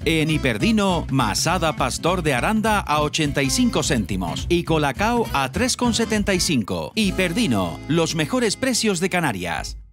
En Hiperdino, masada pastor de Aranda a 85 céntimos y colacao a 3,75. Hiperdino, los mejores precios de Canarias.